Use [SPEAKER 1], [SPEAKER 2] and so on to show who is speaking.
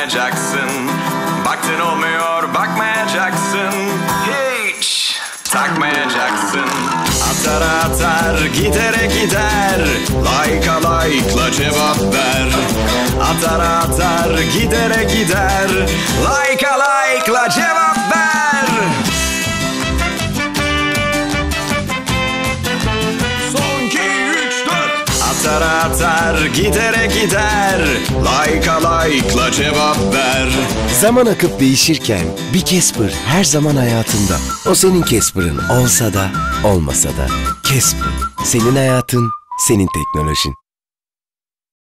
[SPEAKER 1] takmayacaksın. Baktın olmuyor, bakmayacaksın. Hiç takmayacaksın. Atar atar, gidere gider. Like'a like'la cevap ver. Atar atar, gidere gider. Like'a like'la cevap ver. Son 2, 3, 4. Atar atar, gidere gider. Like'a like'la cevap ver.
[SPEAKER 2] Zaman akıp değişirken bir Casper her zaman hayatında. O senin Casper'ın olsa da olmasa da. Casper, senin hayatın, senin teknolojin.